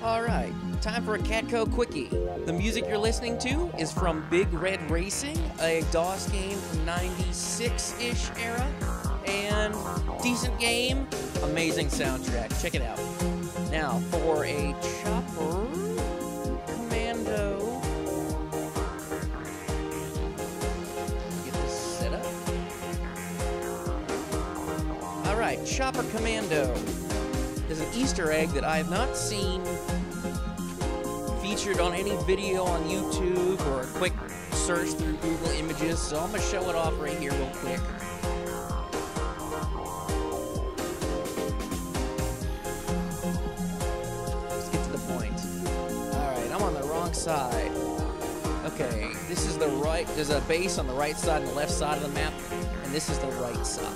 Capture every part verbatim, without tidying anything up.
Alright, time for a Katko Quickie. The music you're listening to is from Big Red Racing, a DOS game from ninety-six-ish era, and decent game, amazing soundtrack. Check it out. Now, for a chopper, Commando. Get this set up. Alright, Chopper Commando is an Easter egg that I have not seen featured on any video on YouTube or a quick search through Google Images, so I'm going to show it off right here real quick. Let's get to the point. Alright, I'm on the wrong side. Okay, this is the right, there's a base on the right side and the left side of the map, and this is the right side.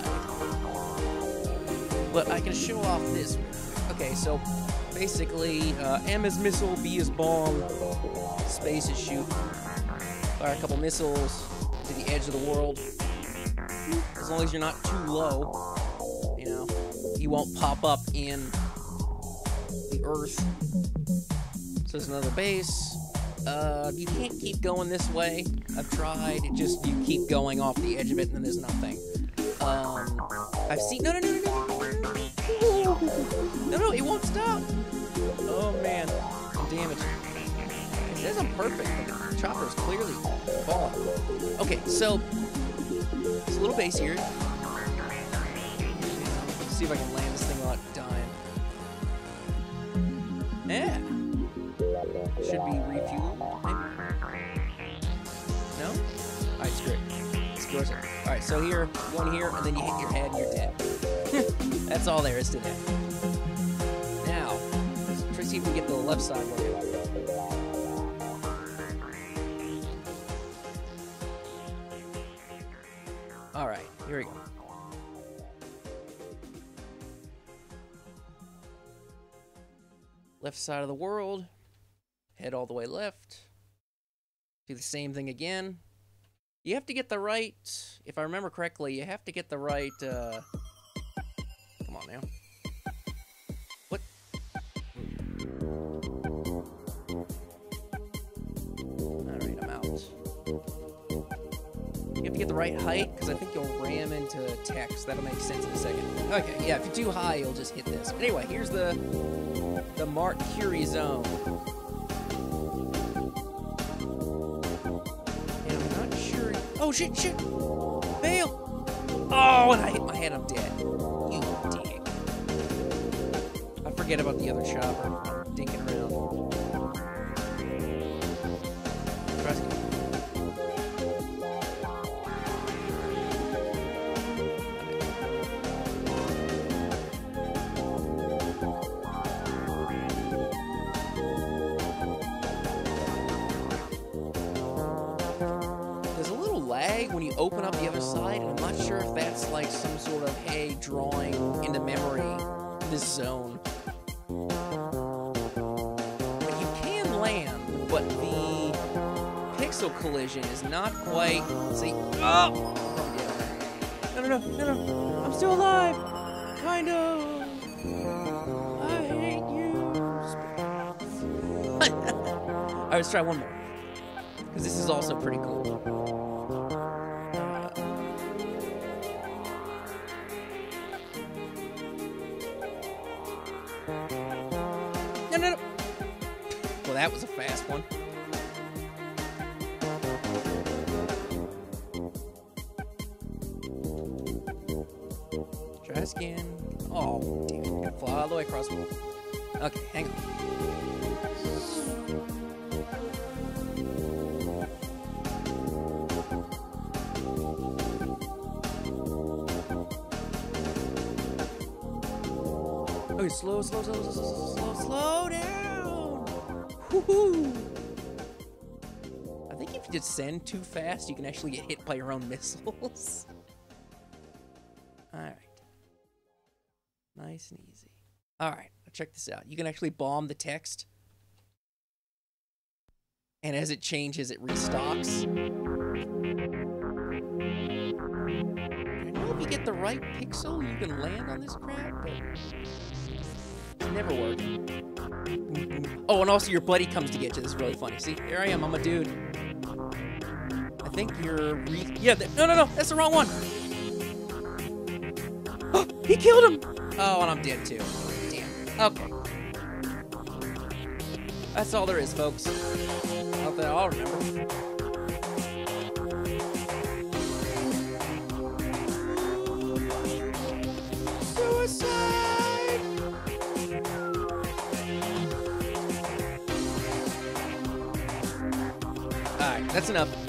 But I can show off this. Okay, so basically, uh, M is missile, B is bomb, space is shoot. Fire a couple missiles to the edge of the world. As long as you're not too low, you know, you won't pop up in the earth. So there's another base. Uh, you can't keep going this way. I've tried. It just, you keep going off the edge of it and then there's nothing. Um, I've seen, no, no, no, no, no. No, no, it won't stop. Oh, man. Damn it. It says I'm perfect, but the chopper's clearly falling. Okay, so, it's a little base here. Let's see if I can land this thing without dying. Yeah. Should be refueled, maybe? No? Alright, screw it. Screw it. Alright, so here, one here, and then you hit your head and you're dead. That's all there is to that. Now, let's try to see if we can get the left side working. Alright, here we go. Left side of the world. Head all the way left. Do the same thing again. You have to get the right, if I remember correctly, you have to get the right, uh... Come on now. What? Alright, I'm out. You have to get the right height, because I think you'll ram into text. That'll make sense in a second. Okay, yeah, if you're too high, you'll just hit this. But anyway, here's the, the marked Currie zone. Oh, shit, shit! Fail! Oh, and I hit my head, I'm dead. You dick. I forget about the other chopper. I'm dinking around. Trust me. When you open up the other side, and I'm not sure if that's like some sort of, hey, drawing into memory this zone. But you can land, but the pixel collision is not quite, see, oh! No, no, no, no, no, I'm still alive! Kind of! I hate you! Alright, let's try one more. Because this is also pretty cool. No, no, no. Well, that was a fast one. Try again. Oh, damn. We're gonna fly all the way across the world. Okay, hang on. Okay, slow, slow, slow, slow, slow, slow, slow down. Woohoo! I think if you descend too fast, you can actually get hit by your own missiles. All right. Nice and easy. All right, check this out. You can actually bomb the text. And as it changes, it restocks. I know if you get the right pixel, you can land on this crap, but Never work. Oh, and also your buddy comes to get you. This is really funny. See, here I am. I'm a dude. I think you're... Re yeah, no, no, no. That's the wrong one. He killed him. Oh, and I'm dead, too. Damn. Okay. That's all there is, folks. Not that I'll remember. Suicide! Alright, that's enough.